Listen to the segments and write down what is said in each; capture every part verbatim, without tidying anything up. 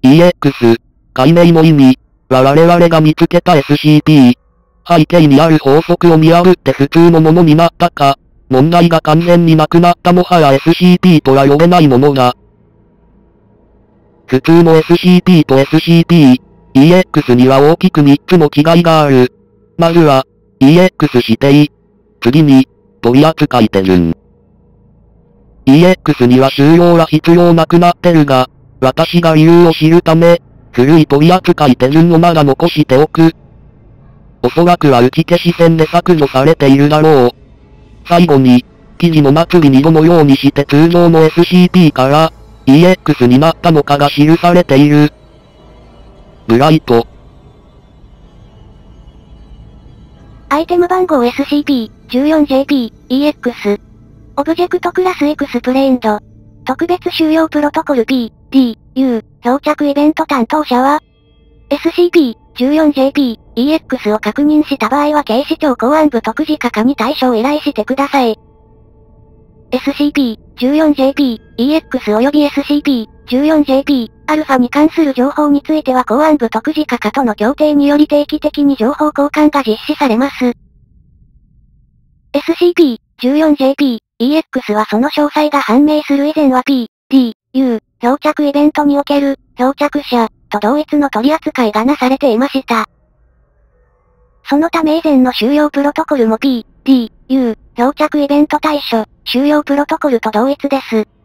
イーエックス、解明の意味は我々が見つけた エスシーピー。背景にある法則を見破って普通のものになったか。問題が完全になくなったもはや エスシーピー とは呼べないものだ。普通の エスシーピー と エスシーピー、イーエックス には大きくみっつの違いがある。まずは、イーエックス 指定。次に、取扱手順。イーエックス には収容は必要なくなってるが、私が理由を知るため、古い取扱手順をまだ残しておく。おそらくは打ち消し線で削除されているだろう。最後に、記事の末尾にどのようにして通常の エスシーピー から、イーエックス になったのかが記されている。ブライト。 アイテム番号 エスシーピー、じゅうよんジェーピー、イーエックス。オブジェクトクラスエクスプレインド。特別収容プロトコル P、D、U、漂着イベント担当者は、エスシーピー、じゅうよんジェーピー、イーエックス を確認した場合は警視庁公安部特事課課に対処を依頼してください。エスシーピー、じゅうよんジェーピー、イーエックス 及び エスシーピー、じゅうよんジェーピー、アルファに関する情報については公安部特事課課との協定により定期的に情報交換が実施されます。エスシーピー、じゅうよんジェーピー、イーエックス はその詳細が判明する以前は P、D、U、漂着イベントにおける、漂着者、と同一の取り扱いがなされていました。そのため以前の収容プロトコルも P、D、U、漂着イベント対処、収容プロトコルと同一です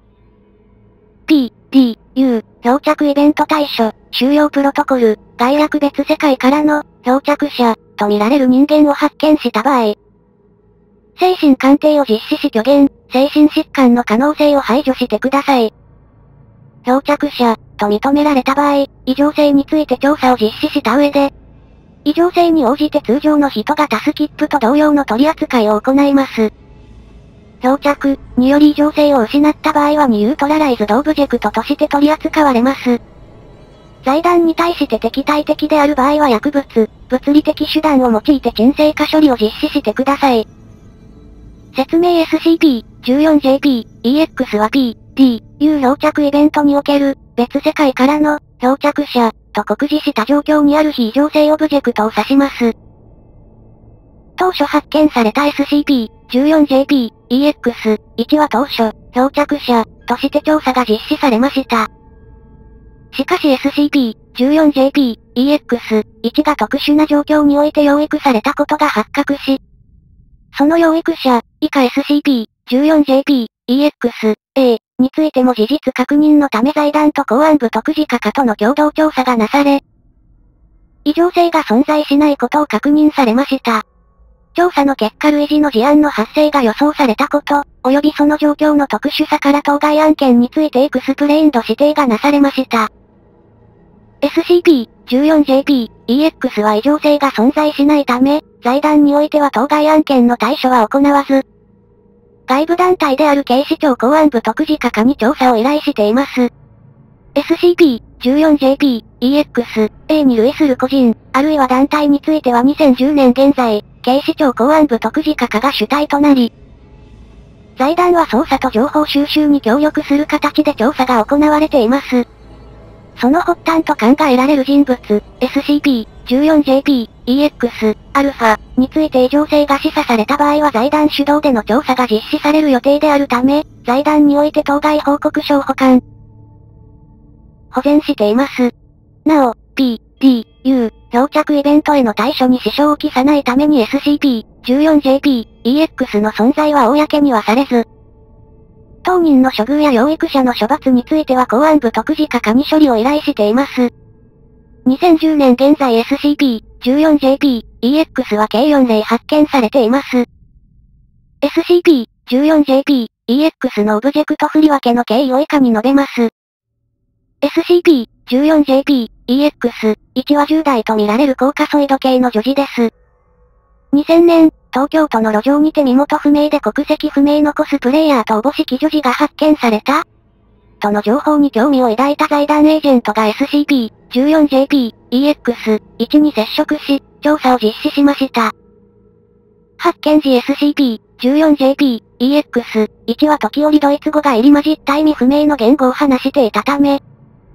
。P、D、U、漂着イベント対処、収容プロトコル、概略別世界からの、漂着者、と見られる人間を発見した場合、精神鑑定を実施し虚言、精神疾患の可能性を排除してください。漂着者、と認められた場合、異常性について調査を実施した上で、異常性に応じて通常の人型スキップと同様の取り扱いを行います。漂着により異常性を失った場合はニュートラライズドオブジェクトとして取り扱われます。財団に対して敵対的である場合は薬物、物理的手段を用いて沈静化処理を実施してください。説明 エスシーピー、じゅうよんジェーピー、イーエックス は P、D、U 漂着イベントにおける、別世界からの、漂着者、と酷似した状況にある非異常性オブジェクトを指します。当初発見された エスシーピー、じゅうよんジェーピー、イーエックス、いちは当初、漂着者、として調査が実施されました。しかし エスシーピー、じゅうよんジェーピー、イーエックス、いちが特殊な状況において養育されたことが発覚し、その養育者、以下 エスシーピー、じゅうよんジェーピー、イーエックス、A についても事実確認のため財団と公安部特事課課との共同調査がなされ、異常性が存在しないことを確認されました。調査の結果類似の事案の発生が予想されたこと、及びその状況の特殊さから当該案件についてエクスプレインド指定がなされました。エスシーピー、じゅうよんジェーピー、イーエックス は異常性が存在しないため、財団においては当該案件の対処は行わず、外部団体である警視庁公安部特事課課に調査を依頼しています。エスシーピー、じゅうよんジェーピー、イーエックス、A に類する個人、あるいは団体についてはにせんじゅうねん現在、警視庁公安部特事課課が主体となり、財団は捜査と情報収集に協力する形で調査が行われています。その発端と考えられる人物、エスシーピー、じゅうよんジェーピー、イーエックス、アルファ、について異常性が示唆された場合は財団主導での調査が実施される予定であるため、財団において当該報告書を保管、保全しています。なお、P、D、U、漂着イベントへの対処に支障をきさないために エスシーピー、じゅうよんジェーピー、イーエックス の存在は公にはされず、当人の処遇や養育者の処罰については公安部特事課課に処理を依頼しています。にせんじゅうねん現在 エスシーピー、じゅうよんジェーピー、イーエックス は計よん例発見されています。エスシーピー、じゅうよんジェーピー、イーエックス のオブジェクト振り分けの経緯を以下に述べます。エスシーピー、じゅうよんジェーピー、イーエックス、いちはじゅう代と見られる高カソイド系の女児です。にせんねん、東京都の路上にて身元不明で国籍不明のコスプレイヤーとおぼしき女児が発見された。との情報に興味を抱いた財団エージェントが エスシーピー、じゅうよんジェーピー、イーエックス、いちに接触し、調査を実施しました。発見時 エスシーピー、じゅうよんジェーピー、イーエックス、いちは時折ドイツ語が入り混じった意味不明の言語を話していたため、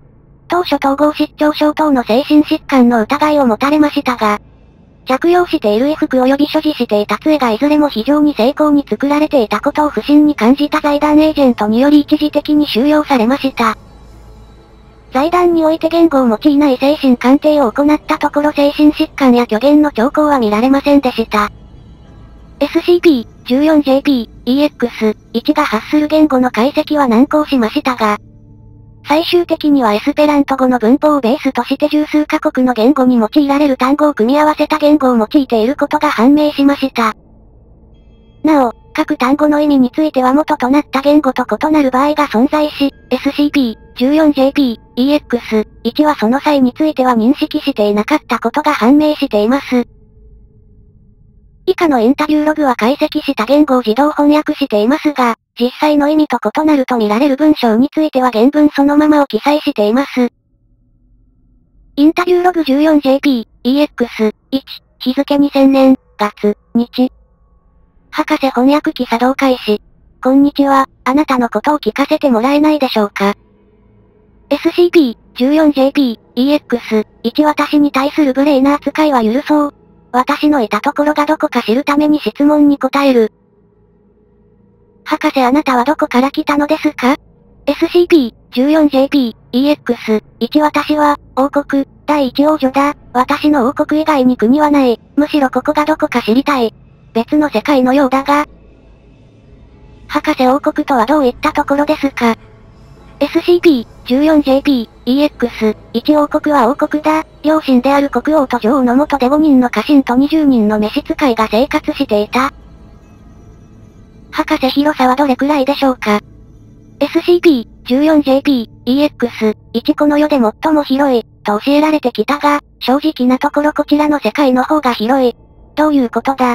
当初統合失調症等の精神疾患の疑いを持たれましたが、着用している衣服及び所持していた杖がいずれも非常に精巧に作られていたことを不審に感じた財団エージェントにより一時的に収容されました。財団において言語を用いない精神鑑定を行ったところ精神疾患や虚言の兆候は見られませんでした。エスシーピーじゅうよんジェーピーイーエックスワン が発する言語の解析は難航しましたが、最終的にはエスペラント語の文法をベースとして十数カ国の言語に用いられる単語を組み合わせた言語を用いていることが判明しました。なお、各単語の意味については元となった言語と異なる場合が存在し、エスシーピーじゅうよんジェーピーイーエックスワン はその際については認識していなかったことが判明しています。以下のインタビューログは解析した言語を自動翻訳していますが、実際の意味と異なると見られる文章については原文そのままを記載しています。インタビューログ じゅうよんジェーピーイーエックスワン 日付にせんねん、月、日。博士翻訳機作動開始。こんにちは、あなたのことを聞かせてもらえないでしょうか。エスシーピーじゅうよんジェーピーイーエックスワン 私に対する無礼な扱いは許そう。私のいたところがどこか知るために質問に答える。博士あなたはどこから来たのですか？ エスシーピーじゅうよんジェーピーイーエックスワン 私は、王国、第一王女だ。私の王国以外に国はない。むしろここがどこか知りたい。別の世界のようだが。博士王国とはどういったところですか？ エスシーピーじゅうよんジェーピーイーエックスワン 王国は王国だ。両親である国王と女王の下でごにんの家臣とにじゅうにんの召使いが生活していた。博士広さはどれくらいでしょうか？ エスシーピーじゅうよんジェーピーイーエックスワン この世で最も広い、と教えられてきたが、正直なところこちらの世界の方が広い。どういうことだ？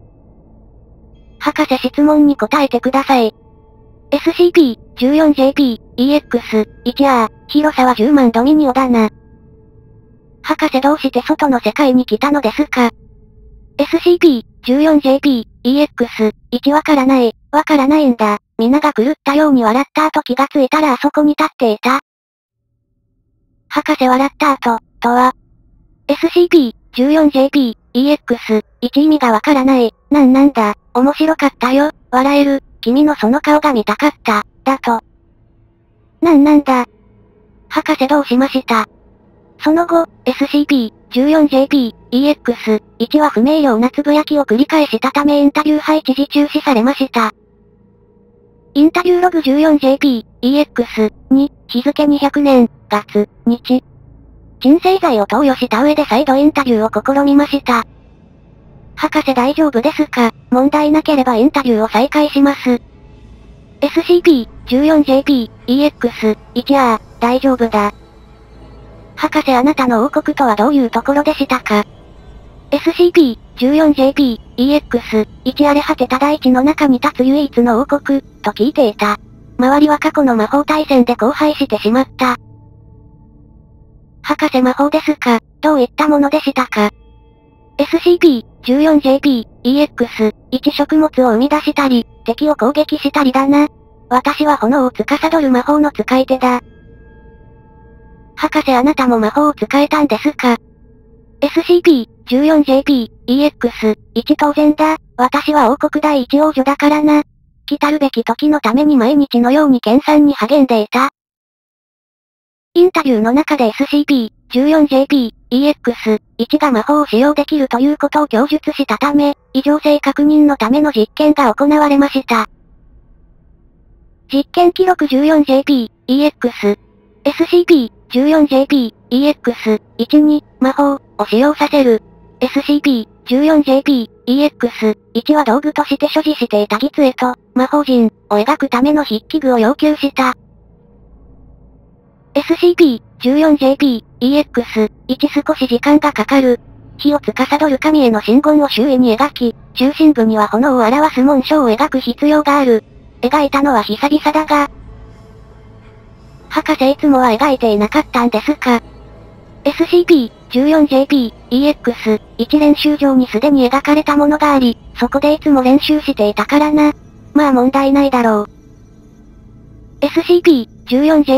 博士質問に答えてください。エスシーピーじゅうよんジェーピーイーエックスワン ああ、広さはじゅうまんドミニオだな。博士どうして外の世界に来たのですか？ エスシーピーじゅうよんジェーピーイーエックスワン わからない、わからないんだ。皆が狂ったように笑った後気がついたらあそこに立っていた。博士笑った後、とは、エスシーピーじゅうよんジェーピーイーエックスワン 意味がわからない。なんなんだ、面白かったよ、笑える、君のその顔が見たかった、だと。なんなんだ。博士どうしました？その後、エスシーピーじゅうよんジェーピーイーエックスワン は不明瞭なつぶやきを繰り返したためインタビュー配置時中止されました。インタビューログ じゅうよんジェーピーイーエックスワン 日付にひゃくねん、月、日。鎮静剤を投与した上で再度インタビューを試みました。博士大丈夫ですか？問題なければインタビューを再開します。エスシーピーじゅうよんジェーピーイーエックスワン ああ、大丈夫だ。博士あなたの王国とはどういうところでしたか？ エスシーピーじゅうよんジェーピーイーエックスワン 荒れ果てた大地の中に立つ唯一の王国、と聞いていた。周りは過去の魔法大戦で荒廃してしまった。博士魔法ですか？どういったものでしたか？ エスシーピーじゅうよんジェーピーイーエックスワン 食物を生み出したり、敵を攻撃したりだな。私は炎を司る魔法の使い手だ。博士あなたも魔法を使えたんですか？ エスシーピーじゅうよんジェーピーイーエックスワン 当然だ。私は王国第一王女だからな。来たるべき時のために毎日のように研鑽に励んでいた。インタビューの中で エスシーピーじゅうよんジェーピーイーエックスワン が魔法を使用できるということを供述したため、異常性確認のための実験が行われました。実験記録 じゅうよんジェーピーイーエックスワン エスシーピーじゅうよんジェーピーイーエックスワン に魔法を使用させる。エスシーピーじゅうよんジェーピーイーエックスワン は道具として所持していたギ杖と魔法陣を描くための筆記具を要求した。エスシーピーじゅうよんジェーピーイーエックスワン 少し時間がかかる。火を司る神への真言を周囲に描き、中心部には炎を表す紋章を描く必要がある。描いたのは久々だが、博士いつもは描いていなかったんですか？ エスシーピーじゅうよんジェーピーイーエックスワン 練習場にすでに描かれたものがあり、そこでいつも練習していたからな。まあ問題ないだろう。エスシーピーじゅうよんジェーピ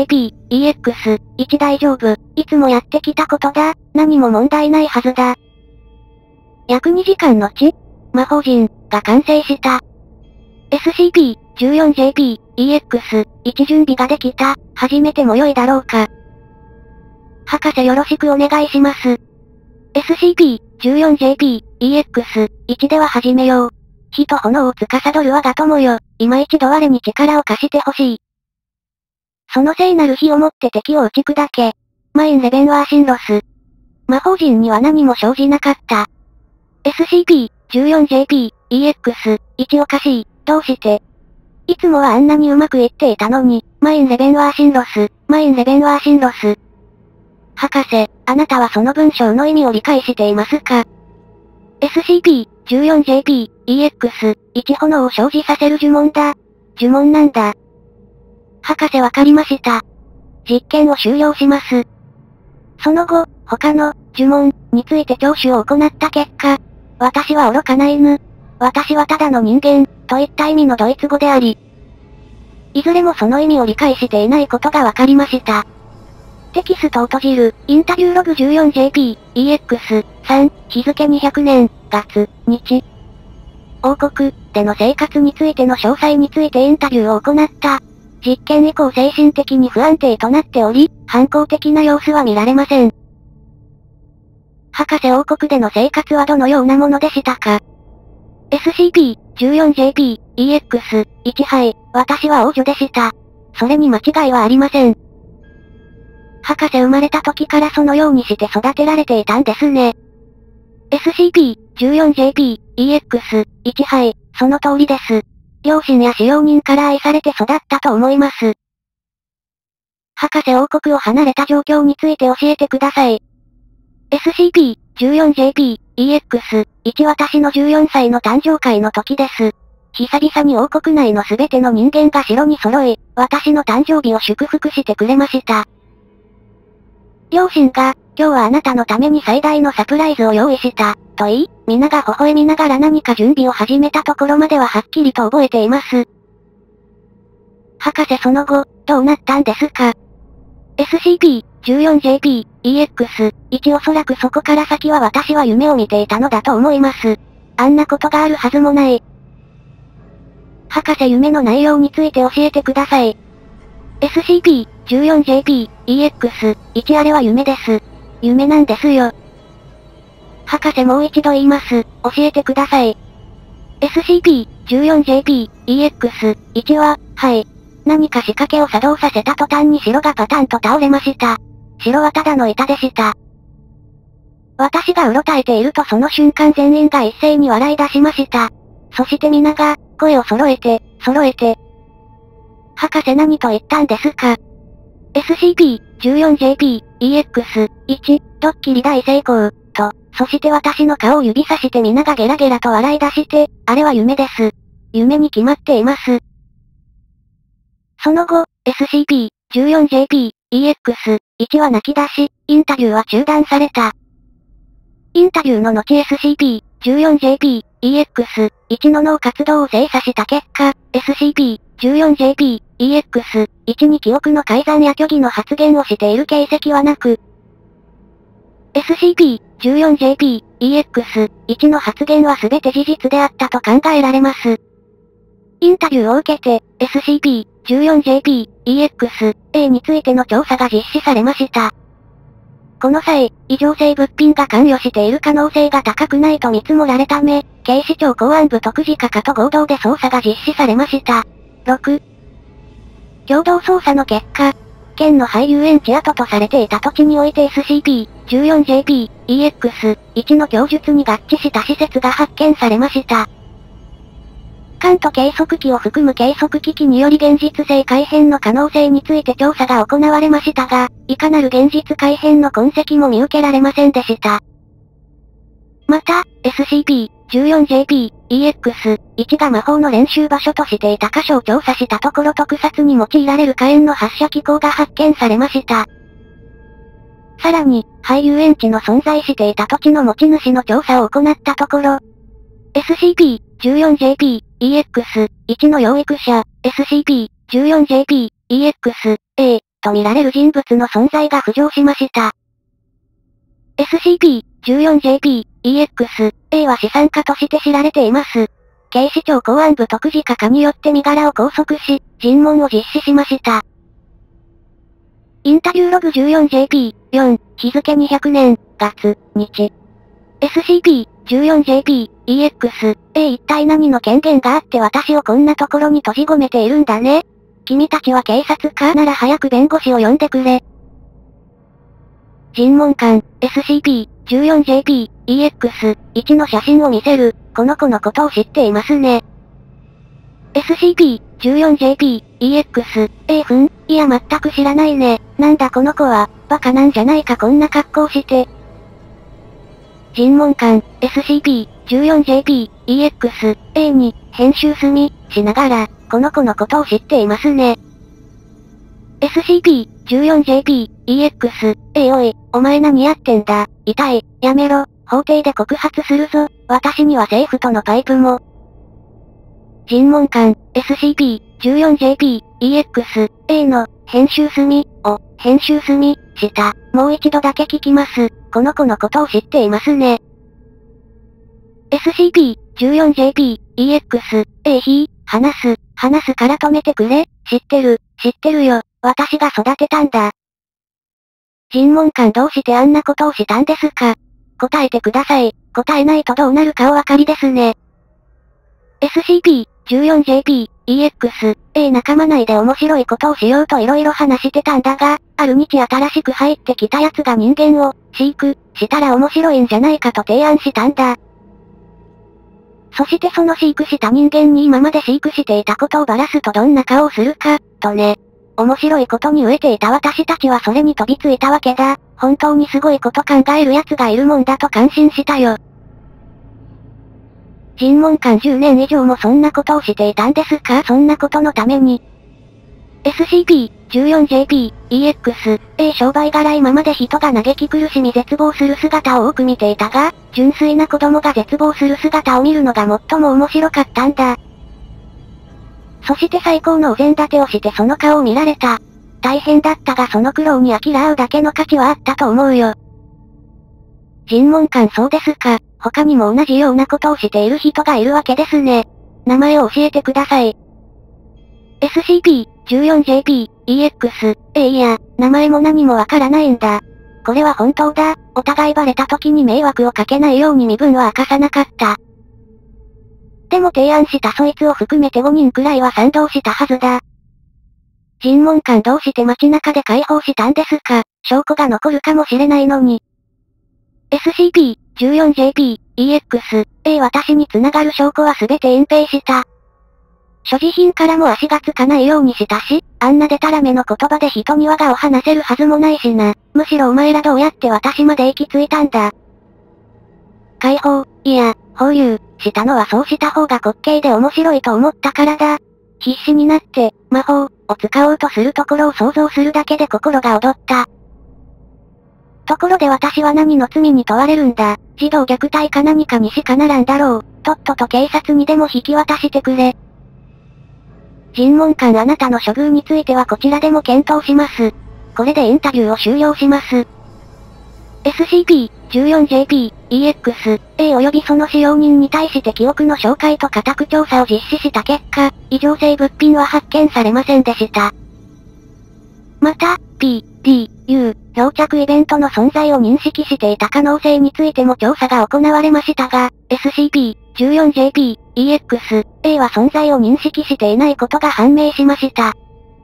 イーエックス、いち 大丈夫。いつもやってきたことだ。何も問題ないはずだ。約にじかん後、魔法陣が完成した。エスシーピーじゅうよんジェーピー、イーエックス、いち 準備ができた。始めても良いだろうか。博士よろしくお願いします。エスシーピーじゅうよんジェーピー、イーエックス、いち では始めよう。火と炎を司る我が友よ、今一度我に力を貸してほしい。その聖なる火をもって敵を打ち砕け。マイン・レベンワーシンロス。魔法陣には何も生じなかった。エスシーピーじゅうよんジェーピー、イーエックス、いち おかしい、どうして。いつもはあんなにうまくいっていたのに、マイン・レベンワーシンロス、マイン・レベンワーシンロス。博士、あなたはその文章の意味を理解していますか？ エスシーピーじゅうよんジェーピー、イーエックス、いち 炎を生じさせる呪文だ。呪文なんだ。博士わかりました。実験を終了します。その後、他の呪文について聴取を行った結果、私は愚かな犬。私はただの人間、といった意味のドイツ語であり、いずれもその意味を理解していないことがわかりました。テキストを閉じる、インタビューログ じゅうよんジェーピー、イーエックス、さん、日付にひゃくねん、月、日。王国での生活についての詳細についてインタビューを行った。実験以降精神的に不安定となっており、反抗的な様子は見られません。博士王国での生活はどのようなものでしたか？ エスシーピーじゅうよんジェーピー、イーエックス、いち はい、私は王女でした。それに間違いはありません。博士生まれた時からそのようにして育てられていたんですね。エスシーピーじゅうよんジェーピー、イーエックス、いち はい、その通りです。両親や使用人から愛されて育ったと思います。博士王国を離れた状況について教えてください。エスシーピーじゅうよんジェーピー、イーエックス、いち 私のじゅうよんさいの誕生会の時です。久々に王国内のすべての人間が城に揃い、私の誕生日を祝福してくれました。両親が、今日はあなたのために最大のサプライズを用意した、と言い、皆が微笑みながら何か準備を始めたところまでははっきりと覚えています。博士その後、どうなったんですか？ エスシーピーじゅうよんジェーピー、イーエックス、いち おそらくそこから先は私は夢を見ていたのだと思います。あんなことがあるはずもない。博士夢の内容について教えてください。エスシーピーじゅうよんジェーピー、イーエックス、いち あれは夢です。夢なんですよ。博士もう一度言います。教えてください。エスシーピーじゅうよんジェーピー、イーエックス、いち は、はい。何か仕掛けを作動させた途端に城がパタンと倒れました。城はただの板でした。私がうろたえているとその瞬間全員が一斉に笑い出しました。そして皆が、声を揃えて、揃えて。博士何と言ったんですか？ エスシーピーじゅうよんジェーピー、イーエックス、いち、ドッキリ大成功、と、そして私の顔を指さして皆がゲラゲラと笑い出して、あれは夢です。夢に決まっています。その後、エスシーピーじゅうよんジェーピー、イーエックス、いち は泣き出し、インタビューは中断された。インタビューの後 エスシーピーじゅうよんジェーピー、イーエックス、いち の脳活動を精査した結果、エスシーピーじゅうよんジェーピー、イーエックス、いち に記憶の改ざんや虚偽の発言をしている形跡はなく、エスシーピーじゅうよんジェーピー、イーエックス、いち の発言は全て事実であったと考えられます。インタビューを受けて、エスシーピーじゅうよんジェーピー、イーエックス、エー についての調査が実施されました。この際、異常性物品が関与している可能性が高くないと見積もられため、警視庁公安部特事課課と合同で捜査が実施されました。ろく. 共同捜査の結果、県の廃遊園地跡とされていた土地において エスシーピーじゅうよんジェーピー、イーエックス、いち の供述に合致した施設が発見されました。管と計測器を含む計測機器により現実性改変の可能性について調査が行われましたが、いかなる現実改変の痕跡も見受けられませんでした。また、エスシーピーじゅうよんジェーピー、イーエックス、いち が魔法の練習場所としていた箇所を調査したところ特撮に用いられる火炎の発射機構が発見されました。さらに、廃遊園地の存在していた土地の持ち主の調査を行ったところ、エスシーピーじゅうよんジェーピー、イーエックス、いち の養育者、エスシーピーじゅうよんジェーピー、イーエックス、エー、 と見られる人物の存在が浮上しました。エスシーピーじゅうよんジェーピーイーエックスエー は資産家として知られています。警視庁公安部特事課課によって身柄を拘束し、尋問を実施しました。インタビューログ じゅうよんジェーピーよん、日付にひゃくねん、月、日。エスシーピーじゅうよんジェーピーイーエックスエー 一体何の権限があって私をこんなところに閉じ込めているんだね。君たちは警察かなら早く弁護士を呼んでくれ。尋問官、エスシーピーじゅうよんジェーピーイーエックスいち の写真を見せる、この子のことを知っていますね。エスシーピーじゅうよんジェーピーイーエックスエー ふん、いや全く知らないね。なんだこの子は、バカなんじゃないかこんな格好して。尋問官、エスシーピーじゅうよんジェーピーイーエックスエー に、編集済み、しながら、この子のことを知っていますね。エスシーピーじゅうよんジェーピーイーエックスエー おい、お前何やってんだ、痛い、やめろ、法廷で告発するぞ、私には政府とのパイプも。尋問官、エスシーピーじゅうよんジェーピーイーエックスエー の、編集済み、を、編集済み、した。もう一度だけ聞きます。この子のことを知っていますね。エスシーピーじゅうよんジェーピーイーエックスエー ひー、話す、話すから止めてくれ。知ってる、知ってるよ。私が育てたんだ。尋問官どうしてあんなことをしたんですか？答えてください。答えないとどうなるかお分かりですね。エスシーピーじゅうよんジェーピーイーエックスエー 仲間内で面白いことをしようと色々話してたんだが、ある日新しく入ってきた奴が人間を、飼育、したら面白いんじゃないかと提案したんだ。そしてその飼育した人間に今まで飼育していたことをばらすとどんな顔をするか、とね。面白いことに飢えていた私たちはそれに飛びついたわけだ。本当にすごいこと考える奴がいるもんだと感心したよ。尋問官じゅうねん以上もそんなことをしていたんですか？そんなことのために。エスシーピーじゅうよんジェーピーイーエックスエー 商売柄今まで人が嘆き苦しみ絶望する姿を多く見ていたが、純粋な子供が絶望する姿を見るのが最も面白かったんだ。そして最高のお膳立てをしてその顔を見られた。大変だったがその苦労に呆らうだけの価値はあったと思うよ。尋問官そうですか。他にも同じようなことをしている人がいるわけですね。名前を教えてください。エスシーピーじゅうよんジェーピーイーエックスエー いや、名前も何もわからないんだ。これは本当だ。お互いバレた時に迷惑をかけないように身分は明かさなかった。でも提案したそいつを含めてごにんくらいは賛同したはずだ。尋問官どうして街中で解放したんですか？証拠が残るかもしれないのに。エスシーピーじゅうよんジェーピーイーエックスエー 私に繋がる証拠はすべて隠蔽した。所持品からも足がつかないようにしたし、あんなデタラメの言葉で人に我がを話せるはずもないしな。むしろお前らどうやって私まで行き着いたんだ。解放、いや、放流、したのはそうした方が滑稽で面白いと思ったからだ。必死になって、魔法、を使おうとするところを想像するだけで心が躍った。ところで私は何の罪に問われるんだ。児童虐待か何かにしかならんだろう。とっとと警察にでも引き渡してくれ。尋問官あなたの処遇についてはこちらでも検討します。これでインタビューを終了します。エスシーピーじゅうよんジェーピーイーエックスエー 及びその使用人に対して記憶の照会と家宅調査を実施した結果、異常性物品は発見されませんでした。また、ピー、ディー、ユー、漂着イベントの存在を認識していた可能性についても調査が行われましたが、エスシーピーじゅうよんジェーピーイーエックスエー は存在を認識していないことが判明しました。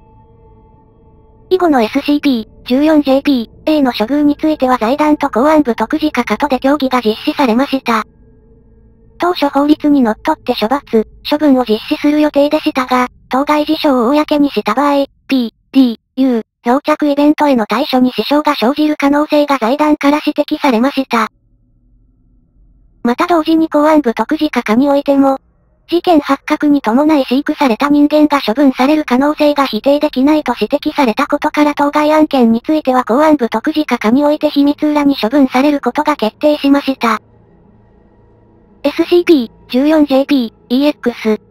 以後の エスシーピーじゅうよんジェーピーエー の処遇については財団と公安部特事課課とで協議が実施されました。当初法律にのっとって処罰、処分を実施する予定でしたが、当該事象を公にした場合、ピー、ディー、ユー、漂着イベントへの対処に支障が生じる可能性が財団から指摘されました。また同時に公安部特事課課においても、事件発覚に伴い飼育された人間が処分される可能性が否定できないと指摘されたことから当該案件については公安部特事課課において秘密裏に処分されることが決定しました。エスシーピーじゅうよんジェーピーイーエックス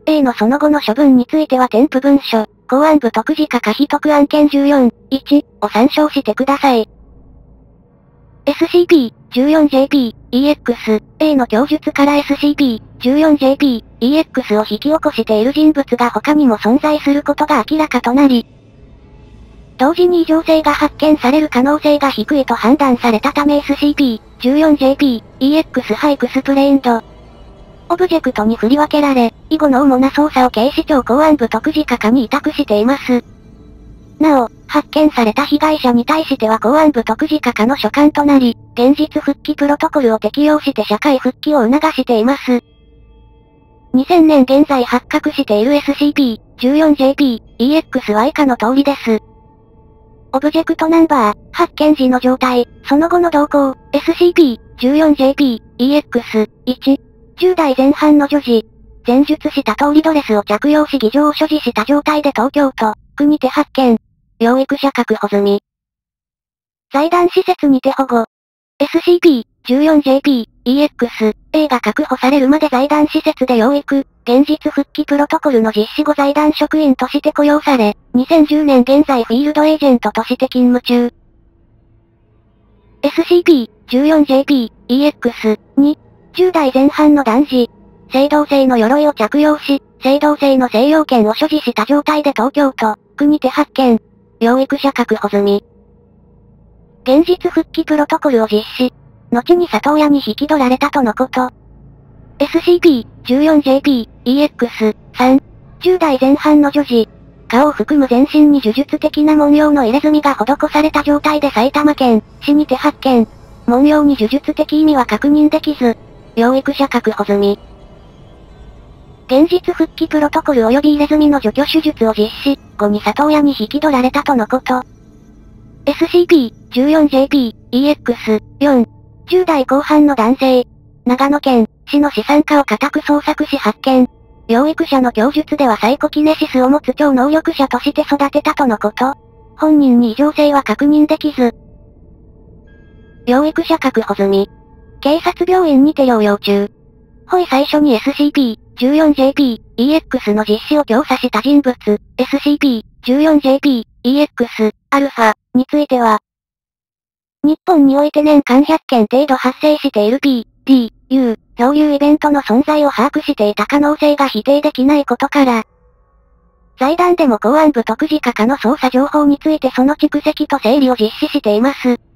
A のその後の処分については添付文書、公安部特事課可否特案件じゅうよん、いちを参照してください。エスシーピーじゅうよんジェーピー、イーエックス、A の供述から エスシーピーじゅうよんジェーピー、イーエックス を引き起こしている人物が他にも存在することが明らかとなり、同時に異常性が発見される可能性が低いと判断されたため エスシーピーじゅうよんジェーピー、イーエックス ハイクスプレインド、オブジェクトに振り分けられ、以後の主な捜査を警視庁公安部特事課課に委託しています。なお、発見された被害者に対しては公安部特事課課の所管となり、現実復帰プロトコルを適用して社会復帰を促しています。にせんねん現在発覚している エスシーピーじゅうよんジェーピー、イーエックス は以下の通りです。オブジェクトナンバー、発見時の状態、その後の動向、エスシーピーじゅうよんジェーピー、イーエックス、いち、じゅう代前半の女児。前述した通りドレスを着用し議場を所持した状態で東京都、区にて発見。養育者確保済み。財団施設にて保護。エスシーピーじゅうよんジェーピー、イーエックス、A が確保されるまで財団施設で養育、現実復帰プロトコルの実施後財団職員として雇用され、にせんじゅうねん現在フィールドエージェントとして勤務中。エスシーピーじゅうよんジェーピー、イーエックス、に、じゅう代前半の男児。青銅製の鎧を着用し、青銅製の西洋剣を所持した状態で東京都、区にて発見。養育者確保済み。現実復帰プロトコルを実施。後に里親に引き取られたとのこと。エスシーピーじゅうよんジェーピー、イーエックス、さん、じゅう代前半の女児。顔を含む全身に呪術的な文様の入れ墨が施された状態で埼玉県、市にて発見。文様に呪術的意味は確認できず、養育者確保済み。現実復帰プロトコル及び入れ墨の除去手術を実施後に里親に引き取られたとのこと。エスシーピーじゅうよんジェーピー、イーエックス、よん、じゅう代後半の男性。長野県、市の資産家を家宅捜索し発見。養育者の供述ではサイコキネシスを持つ超能力者として育てたとのこと。本人に異常性は確認できず。養育者確保済み。警察病院にて療養中。ホイ最初に エスシーピーじゅうよんジェーピー、イーエックス の実施を教唆した人物、エスシーピーじゅうよんジェーピー、イーエックス、アルファ、については、日本において年間ひゃっけん程度発生している P、D、U、そういうイベントの存在を把握していた可能性が否定できないことから、財団でも公安部特事課課の捜査情報についてその蓄積と整理を実施しています。